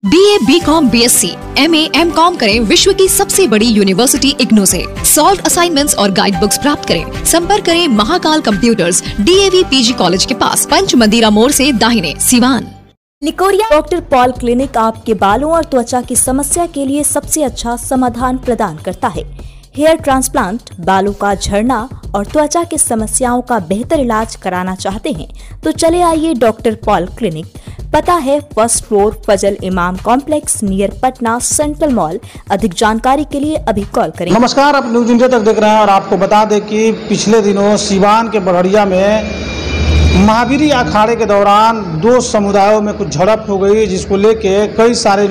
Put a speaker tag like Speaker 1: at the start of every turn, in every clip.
Speaker 1: BA, BCom, BSc, MA, MCom करें विश्व की सबसे बड़ी यूनिवर्सिटी इग्नू से। सॉल्व असाइनमेंट्स और गाइड बुक्स प्राप्त करें। संपर्क करें Mahakal computers, DAV PG college के पास, पंच मंदिरा मोड़ से दाहिने, Siwan.
Speaker 2: Nikoria doctor Paul clinic आपके बालों और त्वचा की समस्या के लिए सबसे अच्छा समाधान प्रदान करता है। हेयर ट्रांसप्लांट, बालों का झड़ना और त्वचा की समस्याओं का बेहतर इलाज कराना चाहते हैं तो चले आइए डॉक्टर पॉल क्लिनिक। पता है first floor Fazal Imam complex near Patna central mall. अधिक जानकारी के लिए अभी कॉल करें।
Speaker 3: नमस्कार, आप न्यूज इंडिया तक देख रहे हैं और आपको बता दें कि पिछले दिनों सिवान के बड़हरिया में महावीरी अखाड़े के दौरान दो समुदायों में कुछ झड़प हो गई, जिसको लेके कई सारे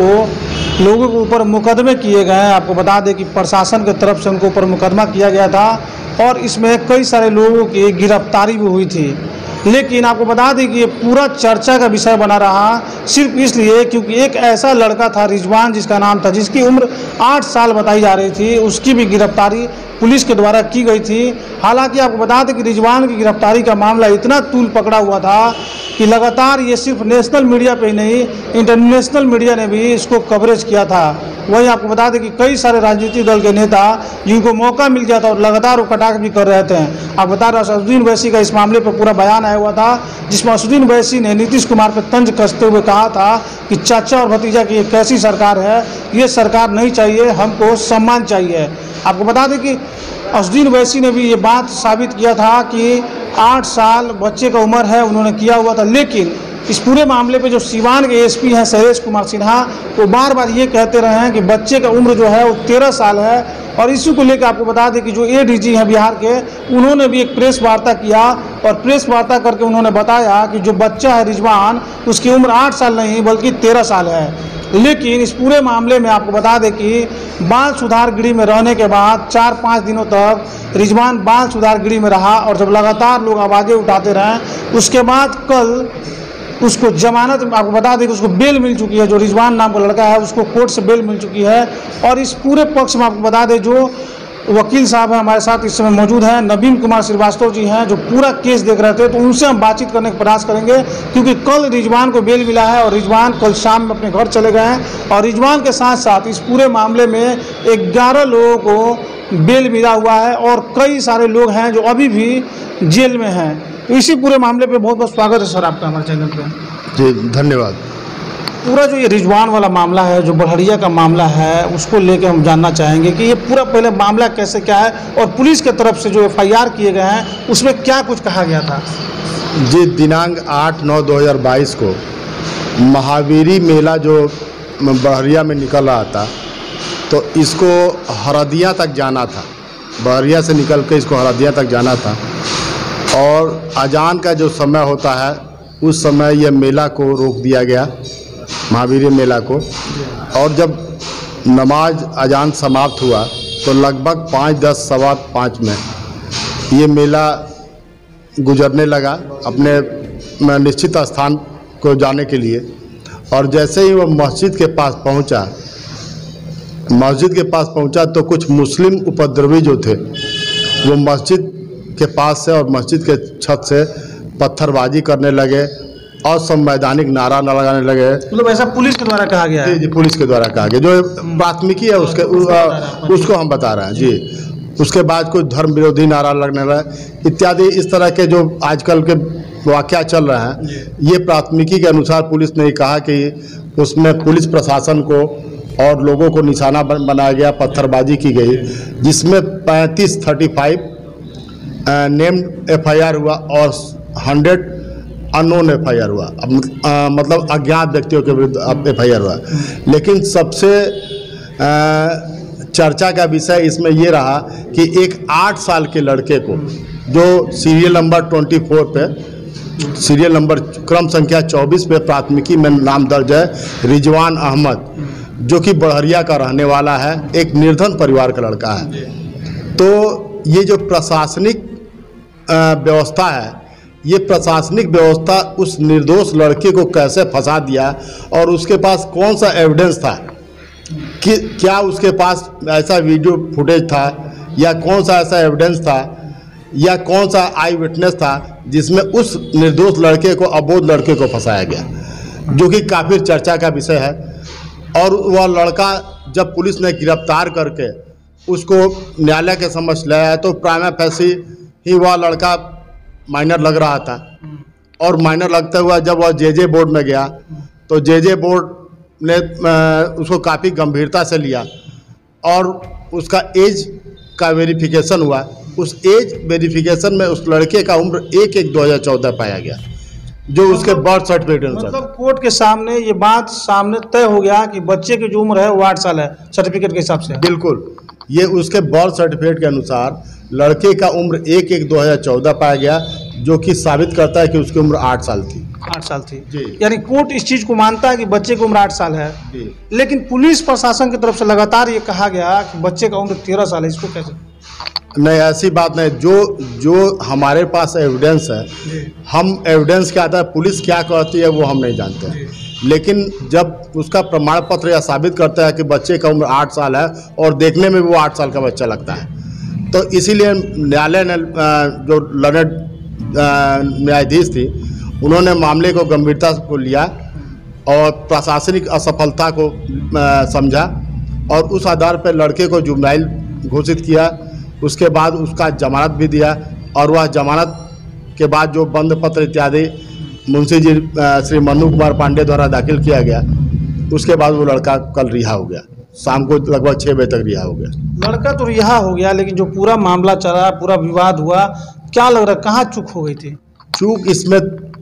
Speaker 3: लोगों के ऊपर मुकदमे किए गए हैं। आपको बता दें कि प्रशासन की तरफ से उनके ऊपर मुकदमा किया गया था और इसमें कई सारे लोगों की गिरफ्तारी भी हुई थी। लेकिन आपको बता दें कि ये पूरा चर्चा का विषय बना रहा सिर्फ इसलिए क्योंकि एक ऐसा लड़का था रिजवान जिसका नाम था, जिसकी उम्र 8 साल बताई जा रही थी, उसकी भी गिरफ्तारी पुलिस के द्वारा की गई थी। हालांकि आपको बता दें कि रिजवान की गिरफ्तारी का मामला इतना तूल पकड़ा हुआ था कि लगातार ये सिर्फ नेशनल मीडिया पे ही नहीं, इंटरनेशनल मीडिया ने भी इसको कवरेज किया था। वहीं आपको बता दें कि कई सारे राजनीतिक दल के नेता जिनको मौका मिल गया था और लगातार वो कटाक्ष भी कर रहे थे। आप बता रहे असदुद्दीन ओवैसी का इस मामले पर पूरा बयान आया हुआ था, जिसमें असदुद्दीन ओवैसी ने नीतीश कुमार पर तंज कसते हुए कहा था कि चाचा और भतीजा की एक कैसी सरकार है, ये सरकार नहीं चाहिए, हमको सम्मान चाहिए। आपको बता दें कि असदुद्दीन ओवैसी ने भी ये बात साबित किया था कि 8 साल बच्चे का उम्र है, उन्होंने किया हुआ था। लेकिन इस पूरे मामले पे जो सिवान के एसपी हैं शैलेश कुमार सिन्हा, वो बार बार ये कहते रहे हैं कि बच्चे का उम्र जो है वो 13 साल है। और इसी को लेकर आपको बता दें कि जो ADG हैं बिहार के, उन्होंने भी एक प्रेस वार्ता किया और प्रेस वार्ता करके उन्होंने बताया कि जो बच्चा है रिजवान, उसकी उम्र 8 साल नहीं बल्कि 13 साल है। लेकिन इस पूरे मामले में आपको बता दें कि बाल सुधार गृह में रहने के बाद 4-5 दिनों तक रिजवान बाल सुधार गृह में रहा और जब लगातार लोग आवाज़ें उठाते रहे, उसके बाद कल उसको जमानत, आपको बता दें कि उसको बेल मिल चुकी है। जो रिजवान नाम का लड़का है उसको कोर्ट से बेल मिल चुकी है। और इस पूरे पक्ष में आपको बता दें जो वकील साहब हैं हमारे साथ इस समय मौजूद हैं, नवीन कुमार श्रीवास्तव जी हैं, जो पूरा केस देख रहे थे, तो उनसे हम बातचीत करने का प्रयास करेंगे क्योंकि कल रिजवान को बेल मिला है और रिजवान कल शाम में अपने घर चले गए हैं। और रिजवान के साथ साथ इस पूरे मामले में 11 लोगों को बेल मिला हुआ है और कई सारे लोग हैं जो अभी भी जेल में हैं। तो इसी पूरे मामले पे बहुत बहुत स्वागत है सर आपका हमारे चैनल पे।
Speaker 4: जी धन्यवाद।
Speaker 3: पूरा जो ये रिजवान वाला मामला है, जो बड़हरिया का मामला है, उसको लेके हम जानना चाहेंगे कि ये पूरा पहले मामला कैसे क्या है और पुलिस के तरफ से जो FIR किए गए हैं उसमें क्या कुछ कहा गया था।
Speaker 4: जी, दिनांक 8/9/2022 को महावीरी मेला जो बड़हरिया में निकल रहा था, तो इसको हरदिया तक जाना था। बड़हरिया से निकल के इसको हरदिया तक जाना था और अजान का जो समय होता है उस समय यह मेला को रोक दिया गया, महावीरी मेला को। और जब नमाज अजान समाप्त हुआ तो लगभग 5:10, 5:15 में ये मेला गुजरने लगा अपने निश्चित स्थान को जाने के लिए। और जैसे ही वो मस्जिद के पास पहुंचा तो कुछ मुस्लिम उपद्रवी जो थे वो मस्जिद के पास से और मस्जिद के छत से पत्थरबाजी करने लगे और संवैधानिक नारा लगाने लगे।
Speaker 3: मतलब ऐसा पुलिस के द्वारा कहा गया है?
Speaker 4: जी, पुलिस के द्वारा कहा गया। जो प्राथमिकी है उसको हम बता रहे हैं जी। उसके बाद कुछ धर्म विरोधी नारा लगने लगे इत्यादि। इस तरह के जो आजकल के वाक़या चल रहे हैं, ये प्राथमिकी के अनुसार पुलिस ने कहा कि उसमें पुलिस प्रशासन को और लोगों को निशाना बनाया गया, पत्थरबाजी की गई, जिसमें 35 नेम्ड FIR हुआ और 100 अननोन FIR हुआ। मतलब अज्ञात व्यक्तियों के विरुद्ध FIR हुआ। लेकिन सबसे चर्चा का विषय इसमें ये रहा कि एक 8 साल के लड़के को, जो सीरियल नंबर 24 पे, सीरियल नंबर क्रम संख्या 24 पे प्राथमिकी में नाम दर्ज है, रिजवान अहमद, जो कि बड़हरिया का रहने वाला है, एक निर्धन परिवार का लड़का है। तो ये जो प्रशासनिक व्यवस्था है, ये प्रशासनिक व्यवस्था उस निर्दोष लड़के को कैसे फंसा दिया और उसके पास कौन सा एविडेंस था कि क्या उसके पास ऐसा वीडियो फुटेज था या कौन सा ऐसा एविडेंस था या कौन सा आई विटनेस था जिसमें उस निर्दोष लड़के को, अबोध लड़के को फंसाया गया। जो कि काफ़ी चर्चा का विषय है। और वह लड़का जब पुलिस ने गिरफ्तार करके उसको न्यायालय के समक्ष लाया तो प्राइमा फेसी ही वह लड़का माइनर लग रहा था। और माइनर लगते हुआ जब वह जेजे बोर्ड में गया तो जेजे बोर्ड ने उसको काफ़ी गंभीरता से लिया और उसका एज का वेरिफिकेशन हुआ। उस एज वेरिफिकेशन में उस लड़के का उम्र 1/1/2014 पाया गया, जो उसके बर्थ सर्टिफिकेट अनुसार।
Speaker 3: मतलब कोर्ट के सामने ये बात सामने तय हो गया कि बच्चे की जो उम्र है वो 8 साल है सर्टिफिकेट के हिसाब से।
Speaker 4: बिल्कुल, ये उसके बर्थ सर्टिफिकेट के अनुसार लड़के का उम्र 1/1/2014 पाया गया, जो कि साबित करता है कि उसकी उम्र 8 साल थी।
Speaker 3: 8 साल थी
Speaker 4: जी।
Speaker 3: यानी कोर्ट इस चीज़ को मानता है कि बच्चे की उम्र 8 साल है
Speaker 4: जी।
Speaker 3: लेकिन पुलिस प्रशासन की तरफ से लगातार ये कहा गया कि बच्चे का उम्र 13 साल है। इसको कैसे?
Speaker 4: नहीं, ऐसी बात नहीं। जो हमारे पास एविडेंस है, हम एविडेंस के आधार पुलिस क्या कहती है वो हम नहीं जानते हैं। लेकिन जब उसका प्रमाण पत्र या साबित करता है कि बच्चे का उम्र 8 साल है और देखने में वो 8 साल का बच्चा लगता है, तो इसीलिए न्यायालय ने जो लर्नेड न्यायाधीश थी उन्होंने मामले को गंभीरता को लिया और प्रशासनिक असफलता को समझा और उस आधार पर लड़के को जुवेनाइल घोषित किया। उसके बाद उसका जमानत भी दिया और वह जमानत के बाद जो बंद पत्र इत्यादि मुंशी जी श्री मनु कुमार पांडे द्वारा दाखिल किया गया, उसके बाद वो लड़का कल रिहा हो गया। शाम को लगभग 6 बजे तक रिहा हो गया।
Speaker 3: लड़का तो रिहा हो गया, लेकिन जो पूरा मामला चला, पूरा विवाद हुआ, क्या लग रहा है कहाँ चूक हो गई थी?
Speaker 4: चूक इसमें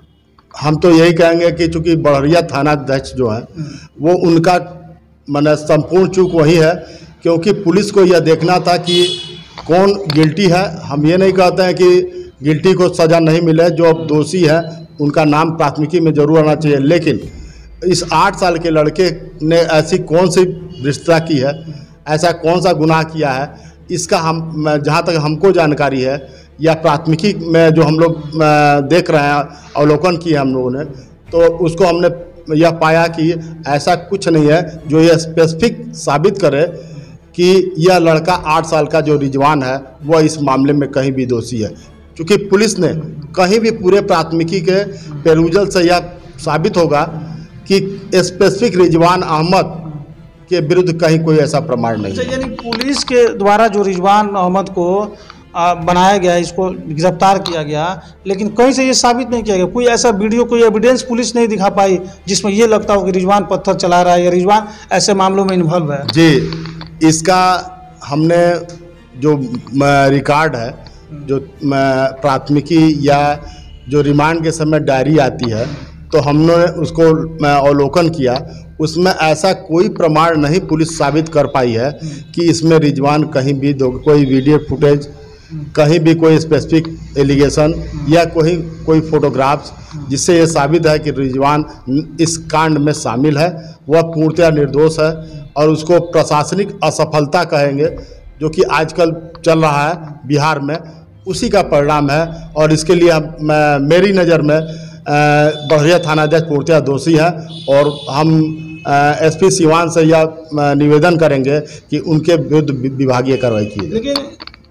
Speaker 4: हम तो यही कहेंगे कि चूँकि बड़हरिया थाना अध्यक्ष जो है वो उनका माने संपूर्ण चूक वही है, क्योंकि पुलिस को यह देखना था कि कौन गिल्टी है। हम ये नहीं कहते हैं कि गिल्टी को सज़ा नहीं मिले, जो अब दोषी है उनका नाम प्राथमिकी में जरूर आना चाहिए, लेकिन इस 8 साल के लड़के ने ऐसी कौन सी भ्रष्टता की है, ऐसा कौन सा गुनाह किया है, इसका हम जहाँ तक हमको जानकारी है या प्राथमिकी में जो हम लोग देख रहे हैं, अवलोकन किया हम लोगों ने, तो उसको हमने यह पाया कि ऐसा कुछ नहीं है जो यह स्पेसिफिक साबित करे कि यह लड़का 8 साल का जो रिजवान है वह इस मामले में कहीं भी दोषी है। क्योंकि पुलिस ने कहीं भी पूरे प्राथमिकी के पेरूजल से यह साबित होगा कि स्पेसिफिक रिजवान अहमद के विरुद्ध कहीं कोई ऐसा प्रमाण नहीं है।
Speaker 3: यानी पुलिस के द्वारा जो रिजवान अहमद को बनाया गया, इसको गिरफ्तार किया गया, लेकिन कहीं से ये साबित नहीं किया गया, कोई ऐसा वीडियो, कोई एविडेंस पुलिस नहीं दिखा पाई जिसमें ये लगता हो कि रिजवान पत्थर चला रहा है या रिजवान ऐसे मामलों में इन्वॉल्व है।
Speaker 4: जी, इसका हमने जो रिकॉर्ड है, जो प्राथमिकी या जो रिमांड के समय डायरी आती है, तो हमने उसको अवलोकन किया, उसमें ऐसा कोई प्रमाण नहीं पुलिस साबित कर पाई है कि इसमें रिजवान कहीं भी कोई वीडियो फुटेज, कहीं भी कोई स्पेसिफिक एलिगेशन या कोई फोटोग्राफ्स जिससे ये साबित है कि रिजवान इस कांड में शामिल है। वह पूर्णतः निर्दोष है और उसको प्रशासनिक असफलता कहेंगे जो कि आजकल चल रहा है बिहार में, उसी का परिणाम है। और इसके लिए मेरी नज़र में बड़हरिया थाना अध्यक्ष पूर्णतः दोषी है और हम एसपी सिवान से यह निवेदन करेंगे कि उनके विरुद्ध विभागीय कार्रवाई की जाए।
Speaker 3: लेकिन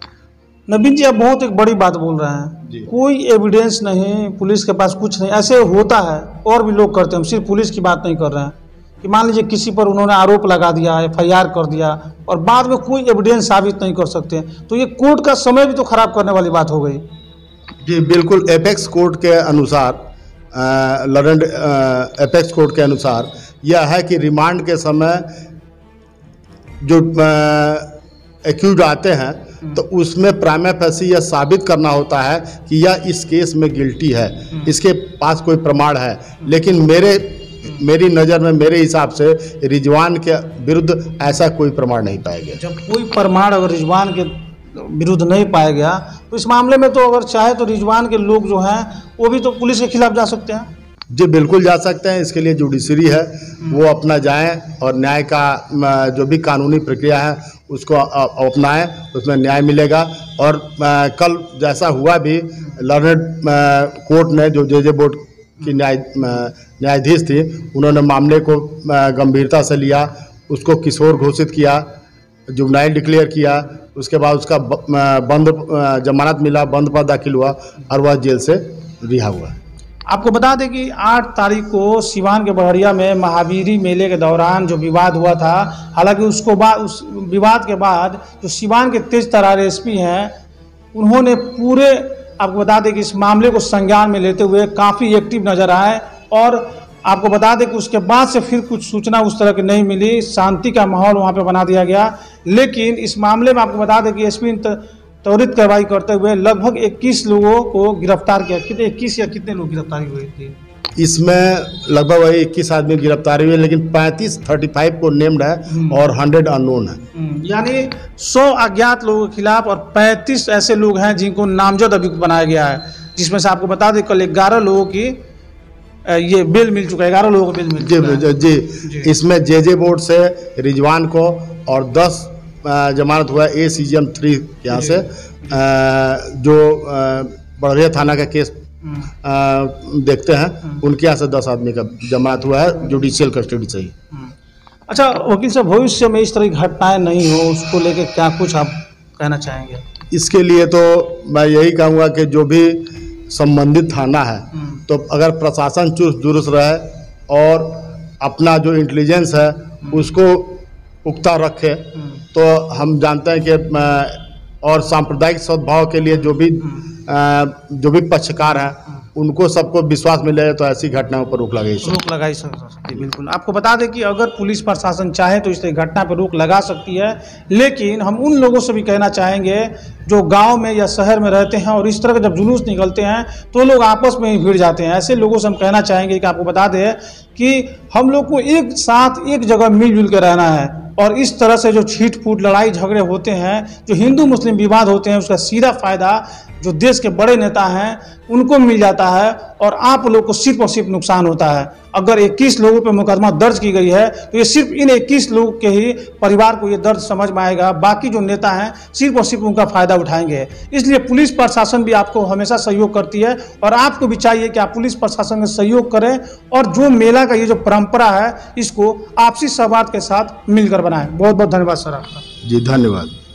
Speaker 3: नवीन जी, आप बहुत एक बड़ी बात बोल रहे हैं, कोई एविडेंस नहीं, पुलिस के पास कुछ नहीं। ऐसे होता है और भी लोग करते हैं, हम सिर्फ पुलिस की बात नहीं कर रहे हैं कि मान लीजिए किसी पर उन्होंने आरोप लगा दिया, FIR कर दिया और बाद में कोई एविडेंस साबित नहीं कर सकते, तो ये कोर्ट का समय भी तो खराब करने वाली बात हो गई।
Speaker 4: जी बिल्कुल, एपेक्स कोर्ट के अनुसार, लर्नेड एपेक्स कोर्ट के अनुसार यह है कि रिमांड के समय जो एक्यूज आते हैं तो उसमें प्राइमा फेसी यह साबित करना होता है कि यह इस केस में गिल्टी है, इसके पास कोई प्रमाण है। लेकिन मेरी नज़र में, मेरे हिसाब से रिजवान के विरुद्ध ऐसा कोई प्रमाण नहीं पाया गया।
Speaker 3: जब कोई प्रमाण अगर रिजवान के विरुद्ध नहीं पाया गया तो इस मामले में तो अगर चाहे तो रिजवान के लोग जो हैं वो भी तो पुलिस के खिलाफ जा सकते हैं।
Speaker 4: जी बिल्कुल जा सकते हैं, इसके लिए जुडिशरी है, वो अपना जाएं और न्याय का जो भी कानूनी प्रक्रिया है उसको अपनाएं, उसमें न्याय मिलेगा। और कल जैसा हुआ भी, लर्नेड कोर्ट ने जो जेजे बोर्ड की न्यायाधीश थी, उन्होंने मामले को गंभीरता से लिया, उसको किशोर घोषित किया, जुवेनाइल डिक्लेयर किया, उसके बाद उसका बंद जमानत मिला, बंद पर दाखिल हुआ और वह जेल से रिहा हुआ।
Speaker 3: आपको बता दें कि 8 तारीख को सीवान के बड़हरिया में महावीरी मेले के दौरान जो विवाद हुआ था, हालांकि उस विवाद के बाद जो सीवान के तेज तर्रार एसपी हैं, उन्होंने पूरे, आपको बता दें कि इस मामले को संज्ञान में लेते हुए काफ़ी एक्टिव नज़र आए। और आपको बता दें कि उसके बाद से फिर कुछ सूचना उस तरह की नहीं मिली, शांति का माहौल वहाँ पे बना दिया गया। लेकिन इस मामले में आपको बता दें कि एसपी ने त्वरित कार्रवाई करते हुए लगभग 21 लोगों को गिरफ्तार किया। कितने 21 या कितने लोग गिरफ्तारी हुई थी?
Speaker 4: इसमें लगभग वही 21 आदमी गिरफ्तारी हुए, लेकिन 35 को नेम्ड है और 100 अननोन है।
Speaker 3: यानी 100 अज्ञात लोगों के खिलाफ और 35 ऐसे लोग हैं जिनको नामजद अभियुक्त बनाया गया है, जिसमें से आपको बता दें कल 11 लोगों की ये बेल मिल चुका है। 11 लोगों को बेल मिल चुका है।
Speaker 4: जी। इसमें जे बोर्ड से रिजवान को और 10 जमानत हुआ है ACGM 3 यहाँ से, जो बड़हरिया थाना का केस देखते हैं, उनके यहाँ से 10 आदमी का जमानत हुआ है जुडिशियल कस्टडी से ही।
Speaker 3: अच्छा वकील साहब, भविष्य में इस तरह की घटनाएं नहीं हो, उसको लेके क्या कुछ आप कहना चाहेंगे?
Speaker 4: इसके लिए तो मैं यही कहूँगा कि जो भी संबंधित थाना है, तो अगर प्रशासन चुस्त दुरुस्त रहे और अपना जो इंटेलिजेंस है उसको पुख्ता रखे, तो हम जानते हैं कि और सांप्रदायिक सद्भाव के लिए जो भी पक्षकार हैं उनको सबको विश्वास मिले, तो ऐसी घटनाओं पर रोक लगाई
Speaker 3: सकती है। बिल्कुल, आपको बता दें कि अगर पुलिस प्रशासन चाहे तो इस तरह घटना पर रोक लगा सकती है। लेकिन हम उन लोगों से भी कहना चाहेंगे जो गांव में या शहर में रहते हैं और इस तरह के जब जुलूस निकलते हैं तो लोग आपस में ही भिड़ जाते हैं। ऐसे लोगों से हम कहना चाहेंगे कि आपको बता दें कि हम लोग को एक साथ एक जगह मिलजुल के रहना है, और इस तरह से जो छीट फूट लड़ाई झगड़े होते हैं, जो हिंदू मुस्लिम विवाद होते हैं, उसका सीधा फायदा जो देश के बड़े नेता हैं उनको मिल जाता है और आप लोग को सिर्फ और सिर्फ नुकसान होता है। अगर 21 लोगों पर मुकदमा दर्ज की गई है तो ये सिर्फ इन 21 लोगों के ही परिवार को ये दर्द समझ में आएगा, बाकी जो नेता हैं सिर्फ और सिर्फ उनका फायदा उठाएंगे। इसलिए पुलिस प्रशासन भी आपको हमेशा सहयोग करती है और आपको भी चाहिए कि आप पुलिस प्रशासन से सहयोग करें और जो मेला का ये जो परंपरा है इसको आपसी संवाद के साथ मिलकर बनाएं। बहुत बहुत धन्यवाद सर आपका।
Speaker 4: जी धन्यवाद।